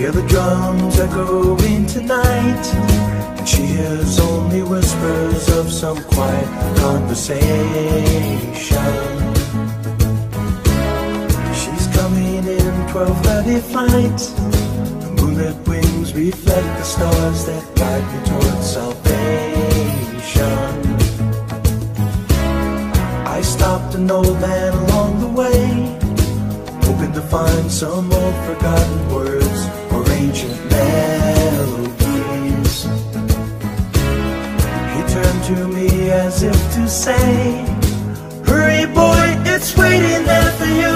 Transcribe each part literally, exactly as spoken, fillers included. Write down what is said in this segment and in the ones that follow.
hear the drums echoing tonight, and she hears only whispers of some quiet conversation. She's coming in twelve thirty flight. The moonlit wings reflect the stars that guide me towards salvation. I stopped an old man along the way, hoping to find some old forgotten words or ancient melodies. He turned to me as if to say, hurry boy, it's waiting there for you.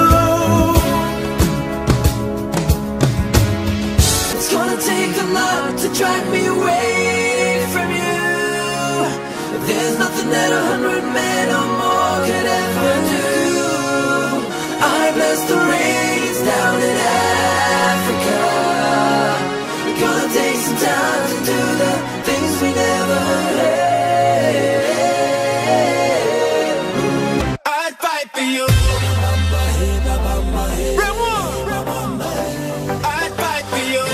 It's gonna take a lot to drag me away from you. There's nothing that a hundred men or more could ever do. I bless the rains down in Africa. We're gonna take some time to do the things we never had. I'd fight for you. I'd fight for you.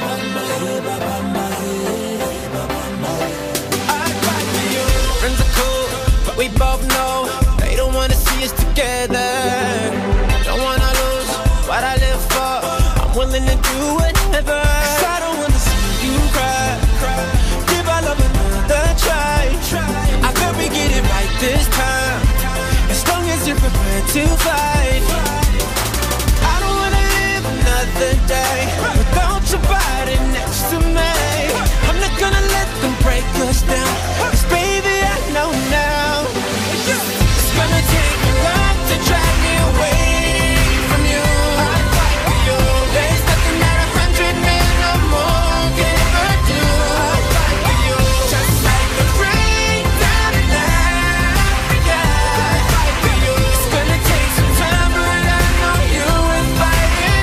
I'd fight for you. Friends are cool, but we both know they don't wanna see us together. Don't wanna lose what I live for. I'm willing to do whatever, 'cause I don't wanna see you cry. Give our love another try. I bet we get it right this time, as long as you're prepared to fight. I don't wanna live another day without your body next to me. I'm not gonna let them break us down, 'cause baby I know now it's gonna take a lot to drag me away from you. I'd fight for you. There's nothing that a hundred men or more can ever do. I'd fight for you. Just like the rain down in Africa. I'd fight for you. It's gonna take some time, but I know you will fight it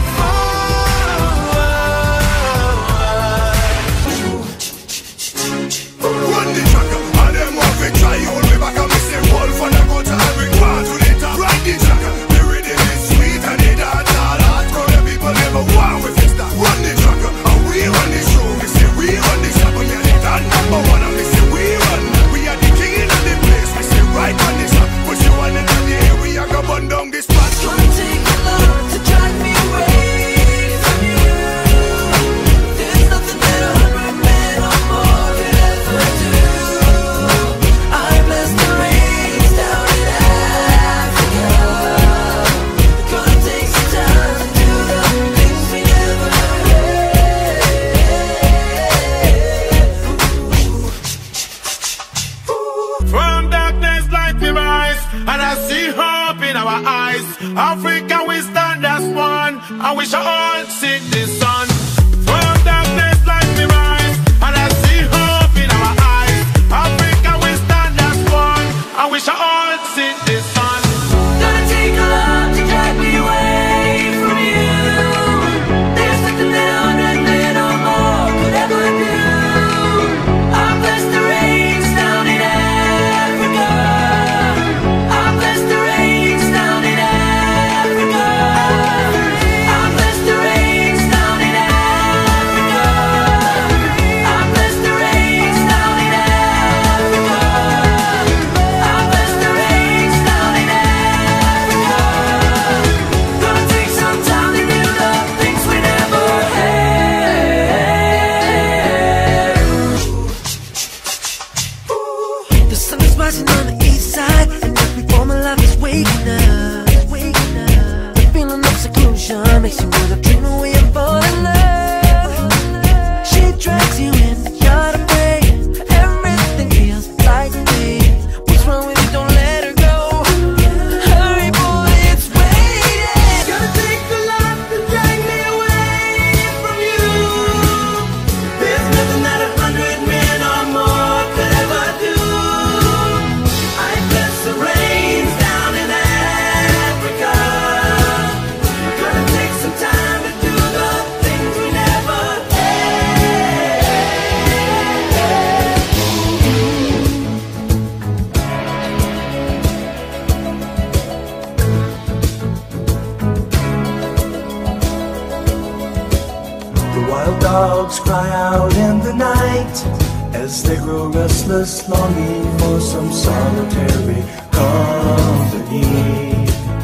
forward. Run the tracker, all them want to try hold me back and me say wolf and I go to every part to the top. Run the tracker, the rhythm is sweet and the dance all hardcore. The people never want we fix that. Run the tracker, and we run the show. We say we run the show, but yeah, the number one and we say we run. We are the king of the place. We say right on the top, push you on in the air. We are gonna burn down this spot. It's gonna take a lot to drag me away from you. There's nothing that a hundred men or more could ever do. I bless the rains down in Africa. It's gonna take some time to do the things we never had. From darkness light we rise, and I see hope in our eyes. Africa we stand as one, and we shall all seek the sun. From darkness light we rise, and I see hope in our eyes. Africa we stand as one, and we shall all seek the sun. Gonna take a lot to drag me away from you. There's nothing that a hundred men or more could ever do. I bless the rains down in Africa. I bless the rains down in Africa. I bless the rains down in Africa. I bless the rains down in Africa. I bless the rains down in Africa. Gonna take some time to do the things we never had. The sun is rising on the east side, and every form of life is waking up. Waking up. The feeling of seclusion makes you wanna dream away and fall in love. She drags you in, you're afraid. Everything feels like me. What's wrong with you? Don't let her go. Hurry, boy, it's waiting. It's gonna take a lot to drag me away from you. There's nothing that a hundred men or more could ever do. I bless the rains down in Africa. Gonna take some time to do dogs cry out in the night as they grow restless, longing for some solitary company.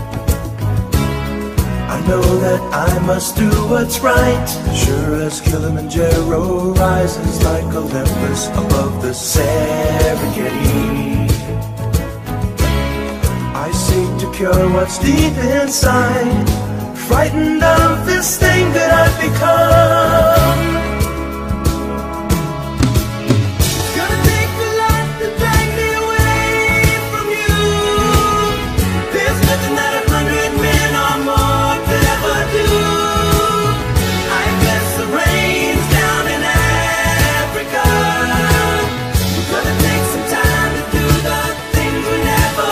I know that I must do what's right, sure as Kilimanjaro rises like Olympus above the Serengeti. I seek to cure what's deep inside, frightened of this thing that I've become. It's gonna take a lot to drag me away from you. There's nothing that a hundred men or more could ever do. I guess the rain's down in Africa. It's gonna take some time to do the things we never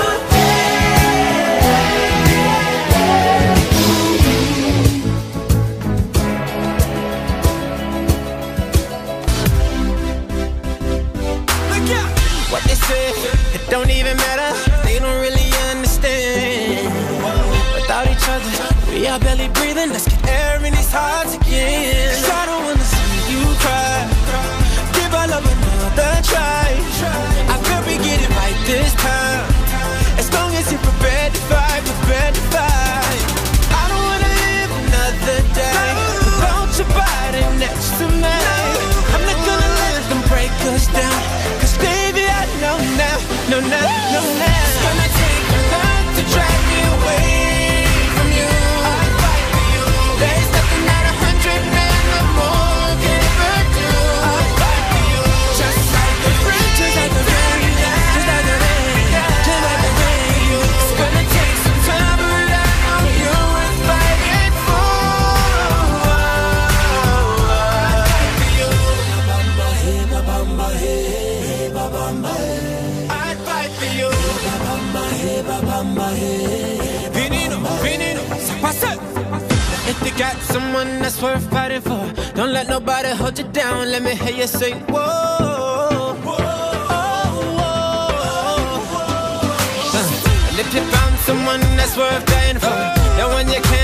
What they say, it don't even matter. They don't really understand. Without each other, we are barely breathing. Let's get air in these hearts again. 'Cause I don't wanna see you cry. Give our love another try. I could be getting right this time, as long as you're prepared to fight, prepared to fight. I don't wanna live another day without your body next to me. I'm not gonna let them break us down, 'cause baby I know now, no now, no now. It's gonna take a lot to drag me away from you. I'd fight for you. There's nothing that a hundred men or more can ever do. I'd fight for you. Just like the rain, just like the rain, just like the rain, just like the rain. It's gonna take some time, but I know you're worth fighting for. I'd fight for you. I'd fight for you. Veneno, veneno, pasa. If you got someone that's worth fighting for, don't let nobody hold you down. Let me hear you say, whoa, whoa, whoa. Uh, and if you found someone that's worth dying for, the one you can't